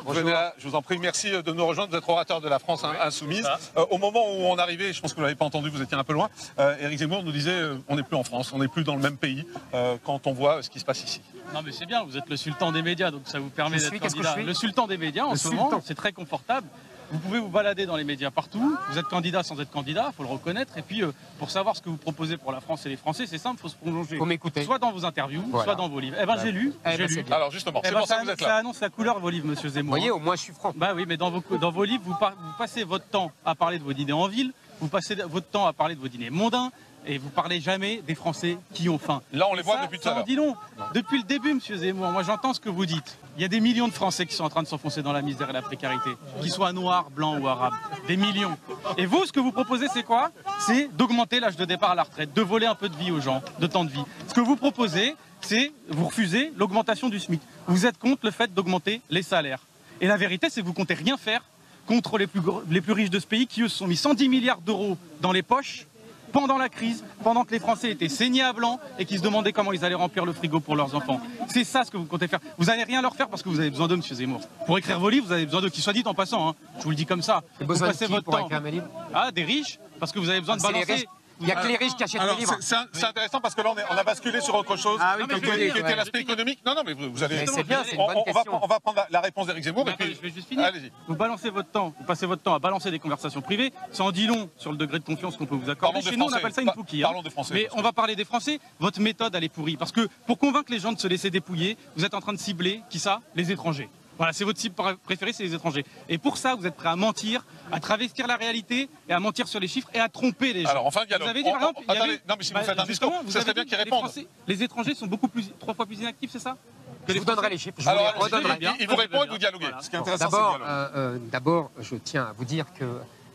Je vous en prie, merci de nous rejoindre. Vous êtes orateur de la France Insoumise. Au moment où on arrivait, je pense que vous ne l'avez pas entendu, vous étiez un peu loin, Éric Zemmour nous disait on n'est plus en France, on n'est plus dans le même pays quand on voit ce qui se passe ici. Non mais c'est bien, vous êtes le sultan des médias, donc ça vous permet d'être candidat. Le sultan des médias en ce moment, c'est très confortable. Vous pouvez vous balader dans les médias partout, vous êtes candidat sans être candidat, il faut le reconnaître. Et puis, pour savoir ce que vous proposez pour la France et les Français, c'est simple, il faut se plonger. Faut m'écouter. Soit dans vos interviews, soit dans vos livres. Eh ben, j'ai lu. Alors justement, c'est pour ça que vous êtes là. Ça annonce la couleur de vos livres, monsieur Zemmour. Vous voyez, au moins je suis franc. Bah oui, mais dans vos livres, vous passez votre temps à parler de vos dîners en ville, vous passez votre temps à parler de vos dîners mondains, et vous parlez jamais des Français qui ont faim. Là, on les voit depuis tout à l'heure. Dis long. Depuis le début, monsieur Zemmour, moi j'entends ce que vous dites. Il y a des millions de Français qui sont en train de s'enfoncer dans la misère et la précarité, qu'ils soient noirs, blancs ou arabes. Des millions. Et vous, ce que vous proposez, c'est quoi? C'est d'augmenter l'âge de départ à la retraite, de voler un peu de vie aux gens, de temps de vie. Ce que vous proposez, c'est, vous refusez l'augmentation du SMIC. Vous êtes contre le fait d'augmenter les salaires. Et la vérité, c'est que vous comptez rien faire contre les plus riches de ce pays qui, eux, se sont mis 110 milliards d'euros dans les poches pendant la crise, pendant que les Français étaient saignés à blanc et qui se demandaient comment ils allaient remplir le frigo pour leurs enfants. C'est ça ce que vous comptez faire. Vous n'allez rien leur faire parce que vous avez besoin d'eux, monsieur Zemmour. Pour écrire vos livres, vous avez besoin d'eux, qui soit dit en passant, hein. Je vous le dis comme ça. Vous passez votre temps. Ah, des riches, parce que vous avez besoin de balancer. Il n'y a que les riches qui achètent les livres. C'est intéressant parce que là, on a basculé sur autre chose, qui était l'aspect économique. Non, mais vous allez... C'est bien, c'est une bonne question. On va prendre la réponse d'Éric Zemmour. Je vais juste finir. Vous balancez votre temps, vous passez votre temps à balancer des conversations privées. Ça en dit long sur le degré de confiance qu'on peut vous accorder. Chez nous, on appelle ça une pouquille. Parlons des Français. Mais on va parler des Français. Votre méthode, elle est pourrie. Parce que pour convaincre les gens de se laisser dépouiller, vous êtes en train de cibler, qui ça? Les étrangers. Voilà, c'est votre cible préférée, c'est les étrangers. Et pour ça, vous êtes prêt à mentir, à travestir la réalité, et à mentir sur les chiffres, et à tromper les gens. Alors, enfin, dialogue. Vous avez dit, par exemple, attendez, non, mais si vous faites un discours, ça serait bien qu'ils répondent. Les étrangers sont trois fois plus inactifs, c'est ça? Je vous donnerai les chiffres. Alors, il vous répond et vous dialoguez. Ce qui est intéressant, c'est le dialogue. D'abord, je tiens à vous dire que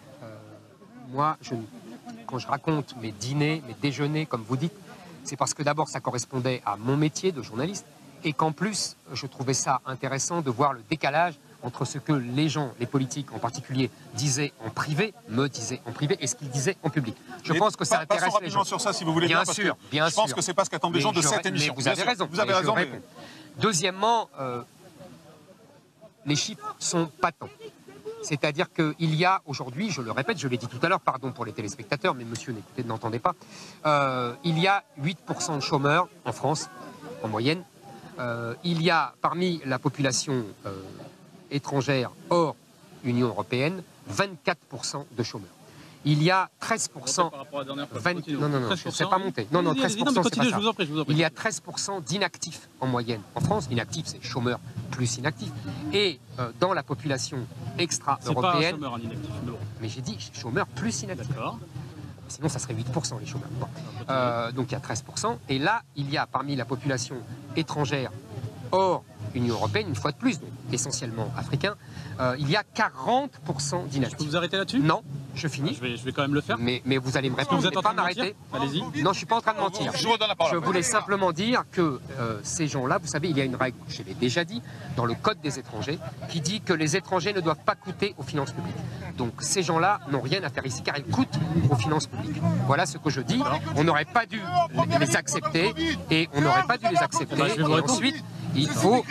moi, quand je raconte mes dîners, mes déjeuners, comme vous dites, c'est parce que d'abord, ça correspondait à mon métier de journaliste, et qu'en plus, je trouvais ça intéressant de voir le décalage entre ce que les gens, les politiques en particulier, disaient en privé, me disaient en privé, et ce qu'ils disaient en public. Je pense que ça intéresse les gens. Sur ça, si vous voulez bien sûr, bien sûr. Je pense que c'est pas ce qu'attendent les gens de cette émission. Vous avez raison. Vous avez raison. Deuxièmement, les chiffres sont patents. C'est-à-dire qu'il y a aujourd'hui, je le répète, je l'ai dit tout à l'heure, pardon pour les téléspectateurs, mais monsieur n'entendait pas, il y a 8% de chômeurs en France, en moyenne. Il y a parmi la population étrangère hors Union européenne 24% de chômeurs. Il y a 13%. Non, c'est pas monté. Non, 13%, c'est pas ça. Il y a 13% d'inactifs en moyenne. En France, inactifs, c'est chômeurs plus inactifs. Et dans la population extra-européenne. C'est pas un chômeur, un inactif. Mais j'ai dit chômeurs plus inactifs. D'accord. Sinon, ça serait 8% les chômeurs. Bon. Donc il y a 13%. Et là, il y a parmi la population étrangère hors Union européenne, une fois de plus, donc essentiellement africain, il y a 40% d'inactifs. Je peux vous arrêter là-dessus? Non, je finis. Je vais quand même le faire. Mais vous allez me répondre, vous êtes en train de m'arrêter. Allez-y. Non, je ne suis pas en train de mentir. Je voulais simplement dire que ces gens-là, vous savez, il y a une règle, je l'ai déjà dit, dans le Code des étrangers, qui dit que les étrangers ne doivent pas coûter aux finances publiques. Donc ces gens-là n'ont rien à faire ici, car ils coûtent aux finances publiques. Voilà ce que je dis. On n'aurait pas dû les accepter, et on n'aurait pas dû les accepter. Et ensuite, il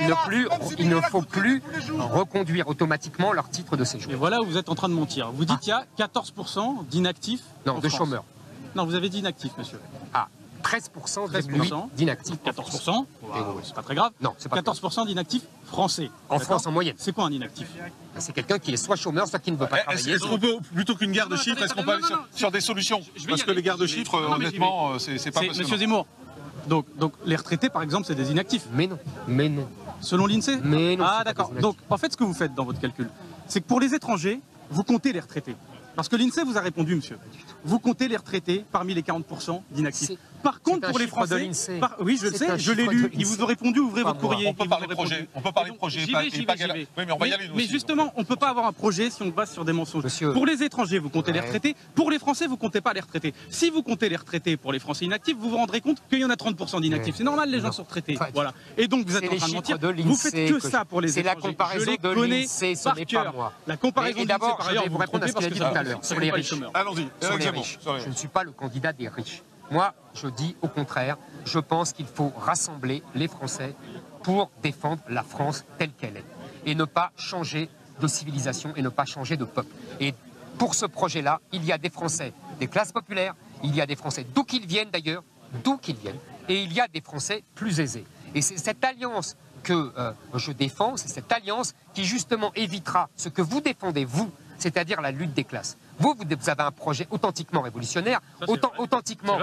ne faut plus reconduire automatiquement leur titre de séjour. Et voilà où vous êtes en train de mentir. Vous dites qu'il y a 14% d'inactifs. Non, de chômeurs. Non, vous avez dit inactifs, monsieur. Ah, 13% d'inactifs. 14%, c'est pas très grave. Non, c'est pas 14% d'inactifs français. En France, en moyenne. C'est quoi un inactif? C'est quelqu'un qui est soit chômeur, soit qui ne veut pas travailler. Est-ce qu'on peut, plutôt qu'une guerre de chiffres, est-ce qu'on peut aller sur des solutions? Parce que les guerres de chiffres, honnêtement, c'est pas possible. Monsieur Zemmour, donc les retraités, par exemple, c'est des inactifs. Mais non. Selon l'INSEE? Mais non. Ah d'accord. Donc en fait, ce que vous faites dans votre calcul, c'est que pour les étrangers, vous comptez les retraités. Parce que l'INSEE vous a répondu, monsieur. Vous comptez les retraités parmi les 40% d'inactifs. Par contre, pour les Français, oui, je le sais, je l'ai lu. Il vous a répondu, ouvrez votre courrier. On peut parler projet. On peut parler projet. J'y vais. Oui, mais on va y aller. Mais justement, on ne peut pas avoir un projet si on se base sur des mensonges. Monsieur. Pour les étrangers, vous comptez les retraités. Pour les Français, vous ne comptez pas les retraités. Si vous comptez les retraités pour les Français inactifs, vous vous rendrez compte qu'il y en a 30% d'inactifs. C'est normal, les gens sont retraités. Voilà. Et donc, vous êtes en train de mentir. Vous faites que ça pour les étrangers. C'est la comparaison de l'INSEE, ce n'est pas moi. La comparaison de d'abord, je vais vous répondre à ce qu'il a dit tout à l'heure sur les riches. Allons-y. Je ne suis pas le candidat des riches. Moi, je dis au contraire, je pense qu'il faut rassembler les Français pour défendre la France telle qu'elle est. et ne pas changer de civilisation et ne pas changer de peuple. Et pour ce projet-là, il y a des Français, des classes populaires, il y a des Français d'où qu'ils viennent d'ailleurs, et il y a des Français plus aisés. Et c'est cette alliance que je défends, c'est cette alliance qui justement évitera ce que vous défendez, vous, c'est-à-dire la lutte des classes. Vous avez un projet authentiquement révolutionnaire, authentiquement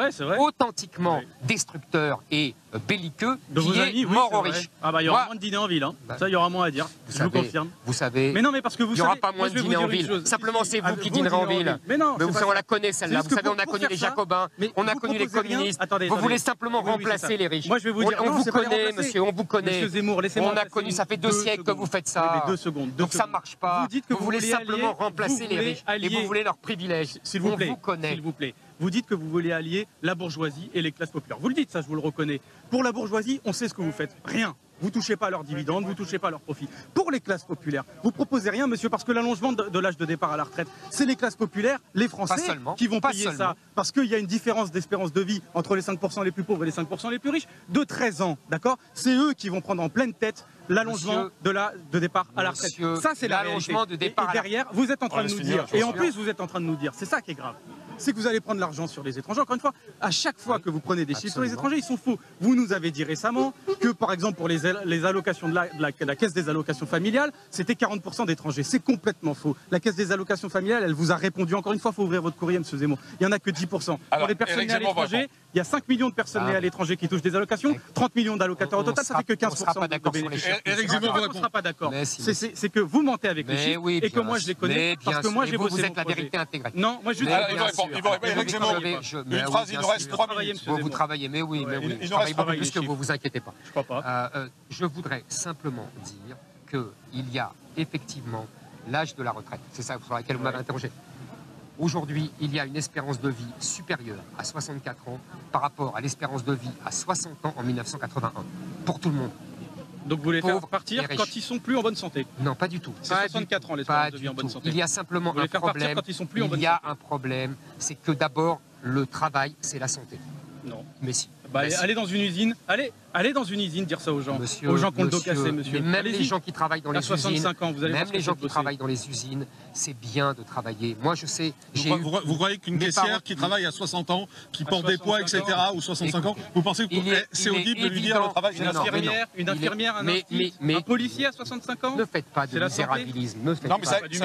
destructeur et belliqueux, qui est mort aux riches. Ah bah il y aura moins de dîners en ville, hein. Ça il y aura moins à dire, je vous confirme. Vous savez, mais non, mais parce que vous il n'y aura pas moins de dîners en ville. Simplement c'est vous qui dînerez en ville. Mais non, on la connaît celle-là. Vous savez, on a connu les Jacobins, on a connu les communistes. Vous voulez simplement remplacer les riches. Moi je vais vous dire, on vous connaît, monsieur, on vous connaît. Monsieur Zemmour, laissez-moi. On a connu, ça fait 2 siècles que vous faites ça. 2 secondes. Donc ça marche pas. Vous voulez simplement remplacer les riches et vous voulez leurs privilèges. S'il vous plaît, on vous connaît. S'il vous plaît. Vous dites que vous voulez allier la bourgeoisie et les classes populaires. Vous le dites, ça je vous le reconnais. Pour la bourgeoisie, on sait ce que vous faites. Rien. Vous ne touchez pas à leurs dividendes, vous ne touchez pas à leurs profits. Pour les classes populaires, vous proposez rien, monsieur, parce que l'allongement de l'âge de départ à la retraite, c'est les classes populaires, les Français, qui vont payer ça. Parce qu'il y a une différence d'espérance de vie entre les 5% les plus pauvres et les 5% les plus riches de 13 ans, d'accord? C'est eux qui vont prendre en pleine tête l'allongement de départ à la retraite. Ça, c'est l'allongement de départ. Et derrière, vous êtes en train de nous dire, et en plus, vous êtes en train de nous dire, c'est ça qui est grave. C'est que vous allez prendre l'argent sur les étrangers. Encore une fois, à chaque fois que vous prenez des chiffres sur les étrangers, ils sont faux. Vous nous avez dit récemment que, par exemple, pour les allocations de la Caisse des allocations familiales, c'était 40% d'étrangers. C'est complètement faux. La Caisse des allocations familiales, elle vous a répondu. Encore une fois, il faut ouvrir votre courrier, M. Zemmour. Il n'y en a que 10%. Pour les personnes nées à l'étranger, il y a 5 millions de personnes nées à l'étranger qui touchent des allocations, 30 millions d'allocataires au total, ça fait que 15%. On ne sera pas d'accord sur les chiffres. Éric Zemmour on ne sera pas d'accord. C'est que vous mentez avec les chiffres et que moi je les connais parce que moi j'ai bossé. Vous êtes la vérité intégrée. Non, moi je dis. Éric Zemmour, une phrase, il nous reste 3 minutes. Vous travaillez, mais oui, je travaille beaucoup plus que vous, vous inquiétez pas. Je crois pas. Je voudrais simplement dire qu'il y a effectivement l'âge de la retraite. C'est ça sur laquelle vous m'avez interrogé. Aujourd'hui, il y a une espérance de vie supérieure à 64 ans par rapport à l'espérance de vie à 60 ans en 1981. Pour tout le monde. Donc vous voulez faire partir quand ils sont plus en bonne santé? Non, pas du tout. C'est 64 ans l'espérance de vie en bonne santé. Il y a simplement un problème. Quand ils sont plus en bonne santé. Il y a un problème, c'est que d'abord, le travail, c'est la santé. Non. Mais si. Allez dans une usine, allez dans une usine dire ça aux gens, aux gens qui ont le dos cassé, monsieur. Mais même les gens qui travaillent dans les usines, 65 ans, vous allez même les gens qui travaillent dans les usines, c'est bien de travailler. Moi, je sais. Vous croyez qu'une caissière qui travaille à 60 ans, qui porte des poids, etc., ou 65 ans, vous pensez que c'est audible de lui dire le travail? Une infirmière, un policier à 65 ans? Ne faites pas de misérabilisme. Ne faites pas.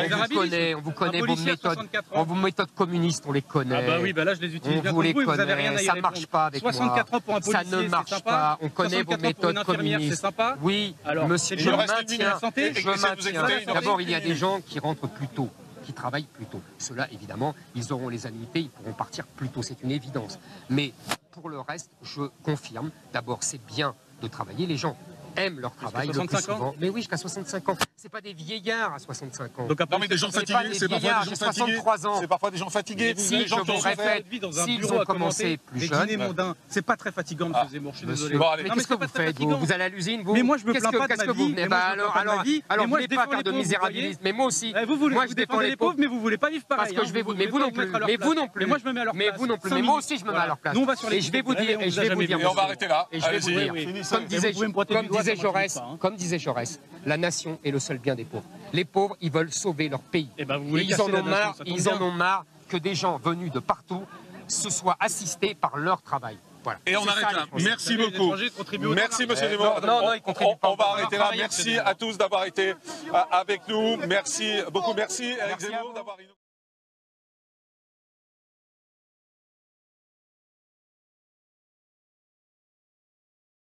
On vous connaît vos méthodes. Vos méthodes communistes, on les connaît. Ah bah oui, là je les utilise bien. Vous les connaissez. Ça ne marche pas avec moi. 64 ans pour un policier, ça ne marche pas. On connaît vos méthodes communistes. C'est sympa. Oui, monsieur, je maintiens. D'abord, il y a des gens qui rentrent plus tôt, qui travaillent plus tôt. Ceux-là, évidemment, ils auront les annuités, ils pourront partir plus tôt, c'est une évidence. Mais pour le reste, je confirme, d'abord, c'est bien de travailler. Les gens aiment leur travail le plus souvent. Mais oui, jusqu'à 65 ans. C'est pas des vieillards à 65 ans. Donc après, des gens fatigués, c'est parfois des gens fatigués. C'est parfois des gens fatigués. Si je vous répète, s'ils ont commencé plus jeunes, c'est pas très fatigant, M. Zemmour. Je suis désolé. Mais qu'est-ce que vous faites? Vous allez à l'usine, vous? Mais moi, je me plains pas de ma vie. Alors, vous voulez pas faire de misérabilisme. Mais moi aussi. Moi, je défends les pauvres, mais vous voulez pas vivre pareil. Parce que je vais vous. Mais vous non plus. Mais vous non plus. Mais moi, je me mets à leur place. Mais vous non plus. Mais moi aussi, je me mets à leur place. Et je vais vous dire. Et je vais vous dire. Et on va arrêter là. Et je vais vous dire. Comme disait Jaurès, la nation est le seul bien des pauvres. Les pauvres, ils veulent sauver leur pays. Et ils en ont marre que des gens venus de partout se soient assistés par leur travail. Voilà. Et on arrête là. Merci beaucoup. Merci, monsieur Zemmour. Non, il contribue pas. On va arrêter là. Merci à tous d'avoir été avec nous. Merci beaucoup. Merci, Éric Zemmour, d'avoir